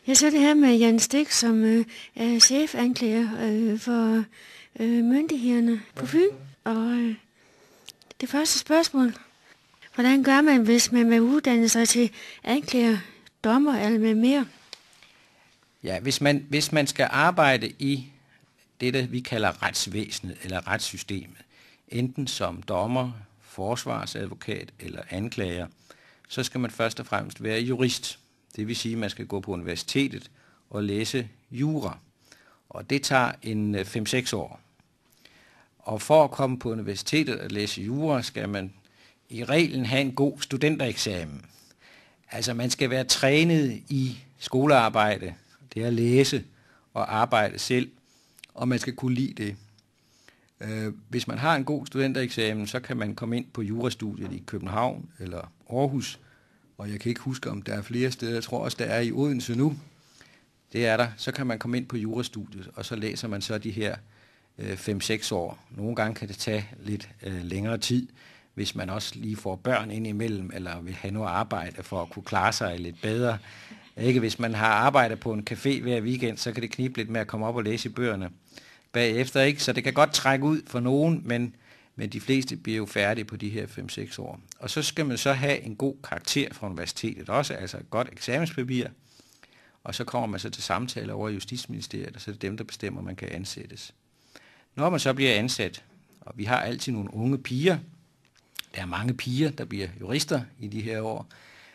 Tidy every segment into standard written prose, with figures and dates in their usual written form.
Jeg så det her med Jan Stik, som er chefanklager for myndighederne på Fyn. Og det første spørgsmål, hvordan gør man, hvis man vil uddanne sig til anklager, dommer eller med mere? Ja, hvis man skal arbejde i det, vi kalder retsvæsenet eller retssystemet, enten som dommer, forsvarsadvokat eller anklager, så skal man først og fremmest være jurist. Det vil sige, at man skal gå på universitetet og læse jura. Og det tager en 5-6 år. Og for at komme på universitetet og læse jura, skal man i reglen have en god studentereksamen. Altså man skal være trænet i skolearbejde, det er at læse og arbejde selv, og man skal kunne lide det. Hvis man har en god studentereksamen, så kan man komme ind på jurastudiet i København eller Aarhus, og jeg kan ikke huske, om der er flere steder, jeg tror også, der er i Odense nu. Det er der. Så kan man komme ind på jurastudiet, og så læser man så de her 5-6 år. Nogle gange kan det tage lidt længere tid, hvis man også lige får børn ind imellem, eller vil have noget arbejde for at kunne klare sig lidt bedre. Ikke? Hvis man har arbejdet på en café hver weekend, så kan det knibe lidt med at komme op og læse i bøgerne bagefter. Ikke? Så det kan godt trække ud for nogen, men de fleste bliver jo færdige på de her 5-6 år. Og så skal man så have en god karakter fra universitetet også, altså et godt eksamenspapir. Og så kommer man så til samtale over i Justitsministeriet, og så er det dem, der bestemmer, at man kan ansættes. Når man så bliver ansat, og vi har altid nogle unge piger, der er mange piger, der bliver jurister i de her år,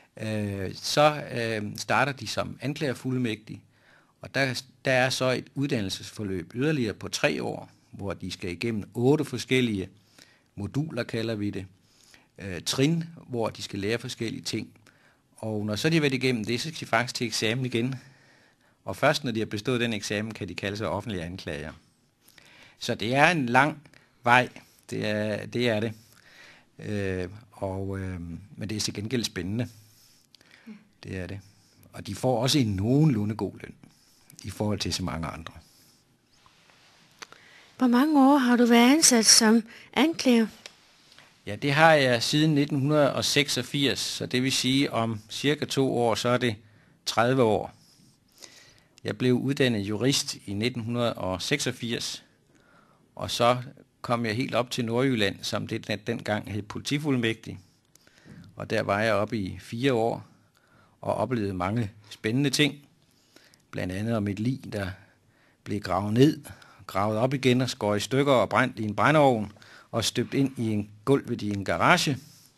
så starter de som anklagerfuldmægtige, og der er så et uddannelsesforløb yderligere på 3 år, hvor de skal igennem 8 forskellige moduler, kalder vi det, trin, hvor de skal lære forskellige ting. Og når så de har været igennem det, så skal de faktisk til eksamen igen. Og først når de har bestået den eksamen, kan de kalde sig offentlige anklager. Så det er en lang vej, det er det. Men det er til gengæld spændende. Det er det. Og de får også en nogenlunde god løn i forhold til så mange andre. Hvor mange år har du været ansat som anklager? Ja, det har jeg siden 1986, så det vil sige om cirka 2 år, så er det 30 år. Jeg blev uddannet jurist i 1986, og så kom jeg helt op til Nordjylland, som det dengang hed politifuldmægtig. Og der var jeg oppe i 4 år og oplevede mange spændende ting. Blandt andet om et lig, der blev gravet ned, gravet op igen og skåret i stykker og brændt i en brændeovn og støbt ind i en gulvet i en garage.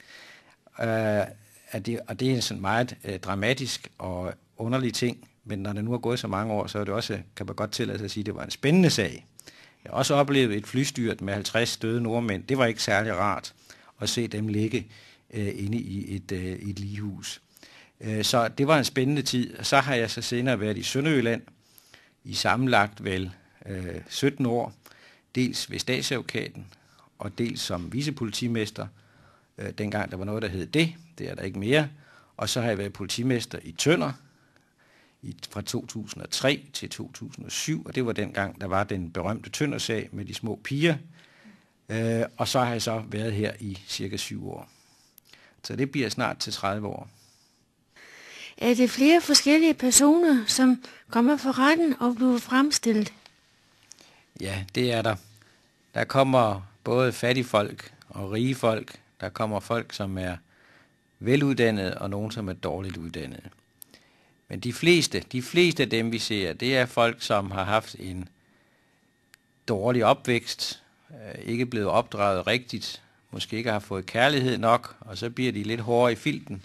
Og det er en sådan meget dramatisk og underlig ting, men når det nu er gået så mange år, så er det også, kan man godt tillade sig at sige, at det var en spændende sag. Jeg har også oplevet et flystyrt med 50 døde nordmænd. Det var ikke særlig rart at se dem ligge inde i et lighus. Så det var en spændende tid, og så har jeg så senere været i Sønderjylland i sammenlagt vel 17 år, dels ved statsadvokaten og dels som vicepolitimester, dengang der var noget, der hed det er der ikke mere, og så har jeg været politimester i Tønder fra 2003 til 2007, og det var dengang, der var den berømte Tøndersag med de små piger, og så har jeg så været her i cirka 7 år. Så det bliver snart til 30 år. Er det flere forskellige personer, som kommer for retten og bliver fremstillet? Ja, det er der. Der kommer både fattige folk og rige folk. Der kommer folk, som er veluddannede, og nogen, som er dårligt uddannede. Men de fleste af dem, vi ser, det er folk, som har haft en dårlig opvækst, ikke blevet opdraget rigtigt, måske ikke har fået kærlighed nok, og så bliver de lidt hårdere i filten.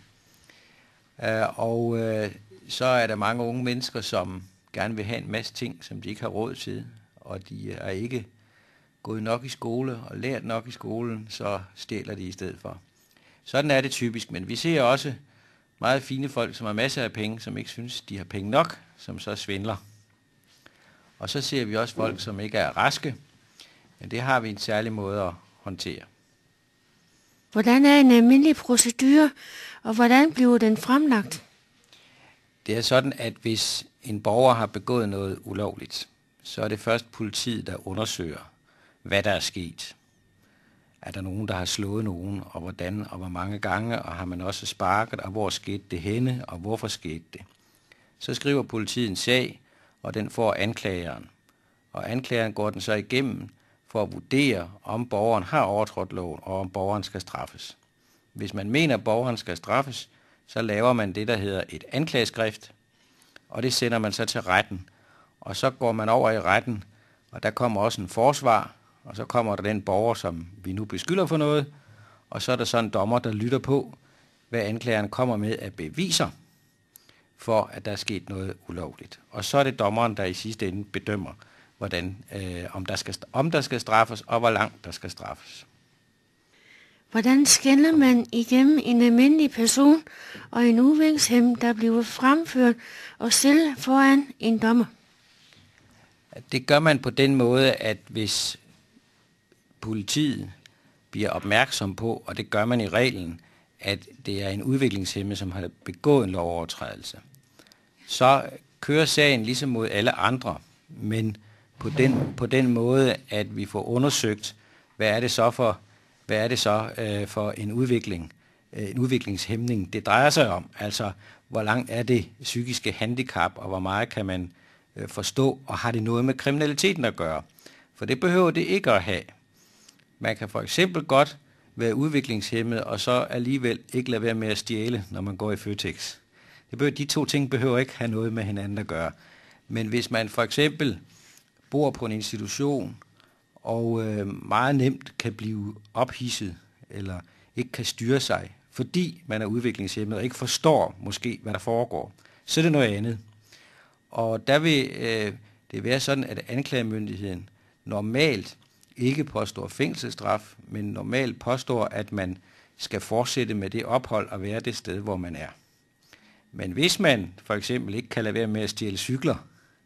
Så er der mange unge mennesker, som gerne vil have en masse ting, som de ikke har råd til, og de er ikke gået nok i skole og lært nok i skolen, så stjæler de i stedet for. Sådan er det typisk, men vi ser også meget fine folk, som har masser af penge, som ikke synes, de har penge nok, som så svindler. Og så ser vi også folk, som ikke er raske, men det har vi en særlig måde at håndtere. Hvordan er en almindelig procedure, og hvordan bliver den fremlagt? Det er sådan, at hvis en borger har begået noget ulovligt, så er det først politiet, der undersøger, hvad der er sket. Er der nogen, der har slået nogen, og hvordan, og hvor mange gange, og har man også sparket, og hvor skete det henne, og hvorfor skete det? Så skriver politiet en sag, og den får anklageren. Og anklageren går den så igennem for at vurdere, om borgeren har overtrådt loven, og om borgeren skal straffes. Hvis man mener, at borgeren skal straffes, så laver man det, der hedder et anklageskrift, og det sender man så til retten. Og så går man over i retten, og der kommer også en forsvar, og så kommer der den borger, som vi nu beskylder for noget, og så er der så en dommer, der lytter på, hvad anklageren kommer med af beviser, for at der er sket noget ulovligt. Og så er det dommeren, der i sidste ende bedømmer, hvordan, om der skal straffes, og hvor langt der skal straffes. Hvordan skelner man igennem en almindelig person og en udviklingshæmmet, der bliver fremført og stillet foran en dommer? Det gør man på den måde, at hvis politiet bliver opmærksom på, og det gør man i reglen, at det er en udviklingshæmmet, som har begået en lovovertrædelse, så kører sagen ligesom mod alle andre, men på den måde, at vi får undersøgt, hvad er det så for en udviklingshæmning, det drejer sig om. Altså, hvor langt er det psykiske handicap, og hvor meget kan man forstå, og har det noget med kriminaliteten at gøre? For det behøver det ikke at have. Man kan for eksempel godt være udviklingshæmmet, og så alligevel ikke lade være med at stjæle, når man går i Føtex. De to ting behøver ikke have noget med hinanden at gøre. Men hvis man for eksempel bor på en institution, og meget nemt kan blive ophidset, eller ikke kan styre sig, fordi man er udviklingshæmmet og ikke forstår måske, hvad der foregår, så er det noget andet. Og der vil det være sådan, at anklagemyndigheden normalt ikke påstår fængselsstraf, men normalt påstår, at man skal fortsætte med det ophold og være det sted, hvor man er. Men hvis man for eksempel ikke kan lade være med at stjæle cykler,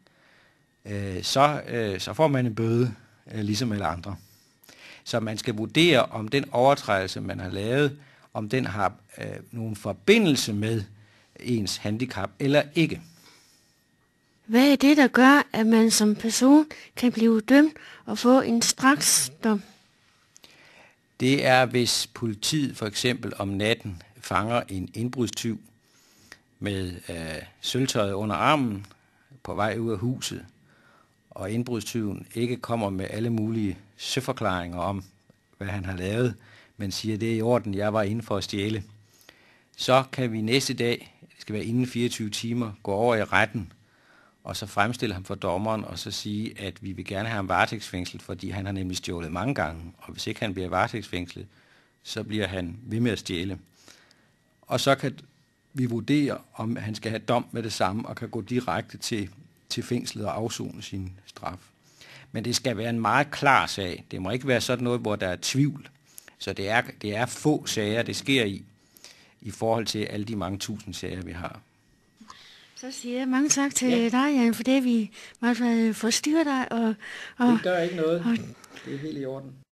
så får man en bøde, ligesom alle andre. Så man skal vurdere, om den overtrædelse, man har lavet, om den har nogen forbindelse med ens handicap eller ikke. Hvad er det, der gør, at man som person kan blive dømt og få en straksdom? Det er, hvis politiet for eksempel om natten fanger en indbrudstyv med sølvtøjet under armen på vej ud af huset, og indbrudstyven ikke kommer med alle mulige søforklaringer om, hvad han har lavet, men siger, det er i orden, jeg var inde for at stjæle. Så kan vi næste dag, det skal være inden 24 timer, gå over i retten, og så fremstille ham for dommeren, og så sige, at vi vil gerne have ham varetægtsfængslet, fordi han har nemlig stjålet mange gange, og hvis ikke han bliver varetægtsfængslet, så bliver han ved med at stjæle. Og så kan vi vurdere, om han skal have dom med det samme, og kan gå direkte til fængslet og afsone sin straf. Men det skal være en meget klar sag. Det må ikke være sådan noget, hvor der er tvivl. Så det er få sager, det sker i forhold til alle de mange tusind sager, vi har. Så siger jeg mange tak til dig, Jan, for det vi måtte forstyrre dig. Det gør ikke noget. Det er helt i orden.